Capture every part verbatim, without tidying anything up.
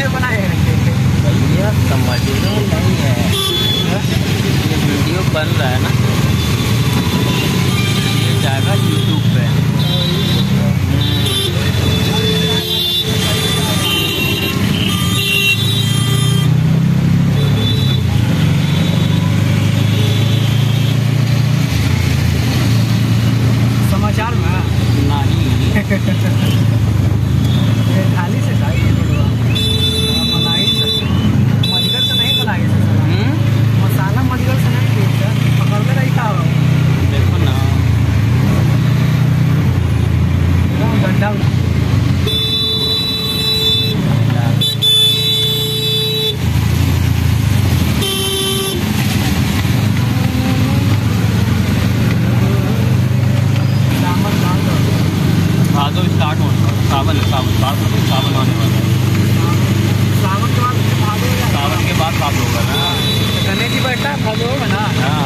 Video बनाए भैया समझ में नहीं है, ये वीडियो बन रहा है ना, ये जाएगा यूट्यूब पे। समाचार में नहीं ये थाली से था ये लोग बनाई से मजगर से नहीं बनाई से हम्म मसाला मजगर से नहीं दी है, पकड़ में नहीं था देखो ना गड्ढा भादो स्टार्ट होना, सावन है, सावन सावन सावन आने वाला है। सावन के बाद भादो हो जाएगा। सावन के बाद भादो होगा ना, गणेश जी बैठा भादो होगा ना। हाँ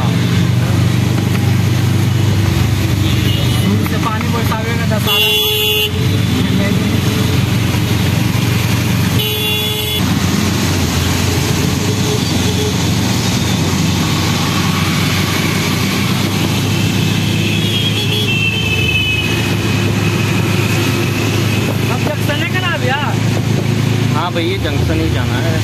दूर से पानी बरसावेगा दशहरा हाँ भैया जंक्शन ही जाना है।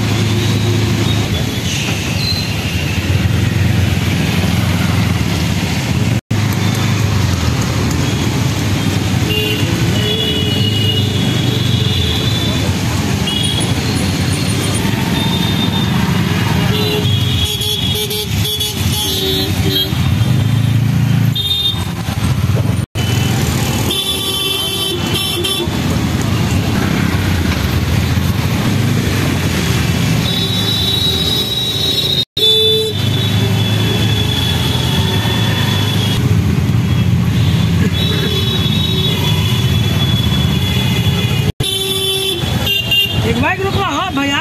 एक बाइक रुको। हाँ भैया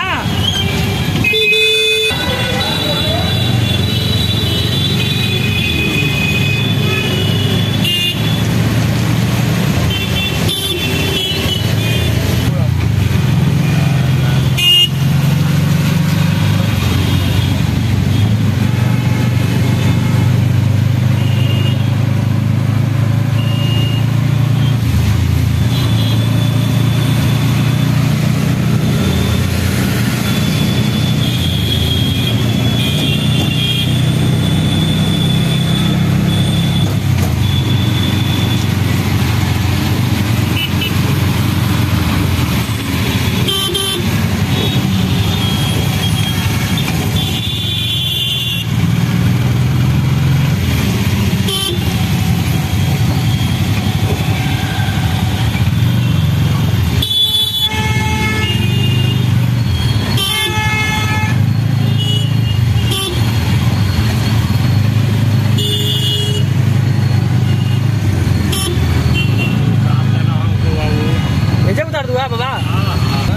उतार दूंगा बाबा।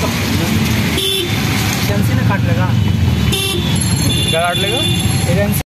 काट लेगा क्या काट लेगा?